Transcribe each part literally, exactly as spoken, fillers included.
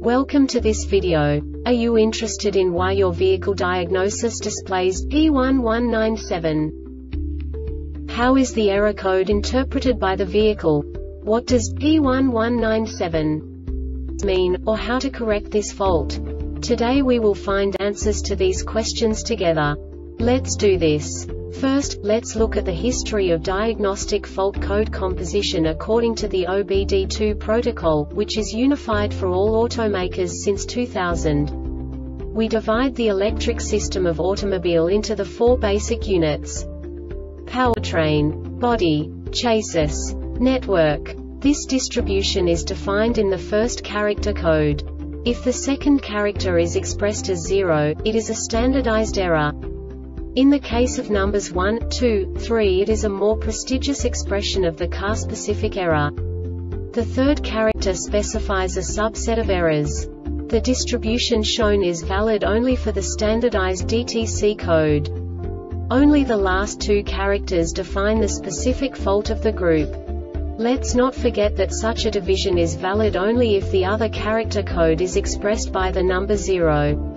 Welcome to this video. Are you interested in why your vehicle diagnosis displays P one one nine seven? How is the error code interpreted by the vehicle? What does P one one nine seven mean, or how to correct this fault? Today we will find answers to these questions together. Let's do this. First, let's look at the history of diagnostic fault code composition according to the O B D two protocol, which is unified for all automakers since two thousand. We divide the electric system of automobile into the four basic units: powertrain, body, chassis, network. This distribution is defined in the first character code. If the second character is expressed as zero, it is a standardized error. In the case of numbers one, two, three, it is a more prestigious expression of the car-specific error. The third character specifies a subset of errors. The distribution shown is valid only for the standardized D T C code. Only the last two characters define the specific fault of the group. Let's not forget that such a division is valid only if the other character code is expressed by the number zero.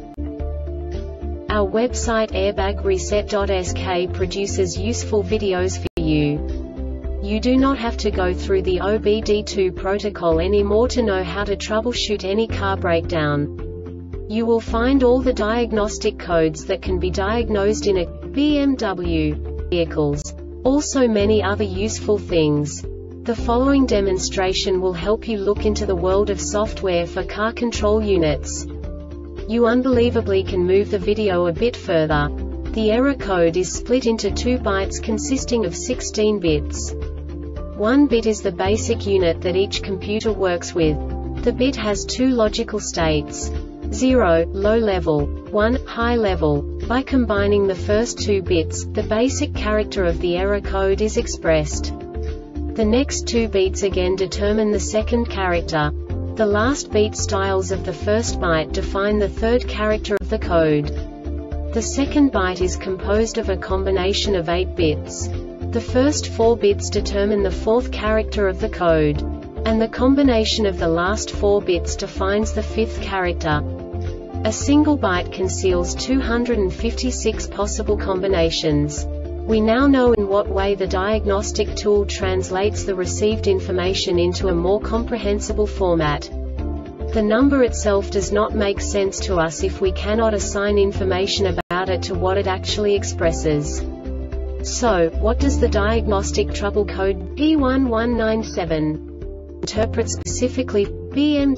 Our website airbag reset dot S K produces useful videos for you. You do not have to go through the O B D two protocol anymore to know how to troubleshoot any car breakdown. You will find all the diagnostic codes that can be diagnosed in a B M W vehicles. Also many other useful things. The following demonstration will help you look into the world of software for car control units. You unbelievably can move the video a bit further. The error code is split into two bytes consisting of sixteen bits. One bit is the basic unit that each computer works with. The bit has two logical states: zero, low level, one, high level. By combining the first two bits, the basic character of the error code is expressed. The next two bits again determine the second character. The last beat styles of the first byte define the third character of the code. The second byte is composed of a combination of eight bits. The first four bits determine the fourth character of the code. And the combination of the last four bits defines the fifth character. A single byte conceals two hundred fifty-six possible combinations. We now know in what way the diagnostic tool translates the received information into a more comprehensible format. The number itself does not make sense to us if we cannot assign information about it to what it actually expresses. So, what does the diagnostic trouble code P one one nine seven interpret specifically for B M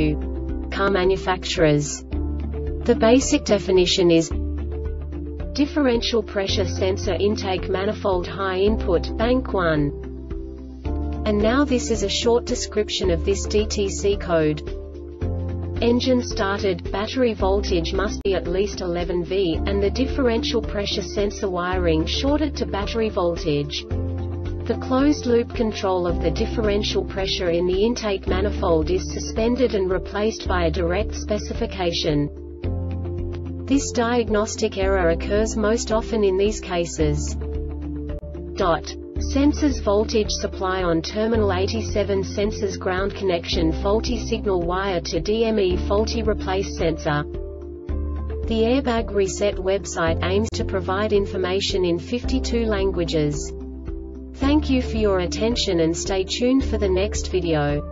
W car manufacturers? The basic definition is differential pressure sensor intake manifold high input, bank one. And now this is a short description of this D T C code. Engine started, battery voltage must be at least eleven volts, and the differential pressure sensor wiring shorted to battery voltage. The closed-loop control of the differential pressure in the intake manifold is suspended and replaced by a direct specification. This diagnostic error occurs most often in these cases. Dot. Sensors voltage supply on terminal eighty-seven, sensors ground connection faulty, signal wire to D M E faulty, replace sensor. The Airbag Reset website aims to provide information in fifty-two languages. Thank you for your attention and stay tuned for the next video.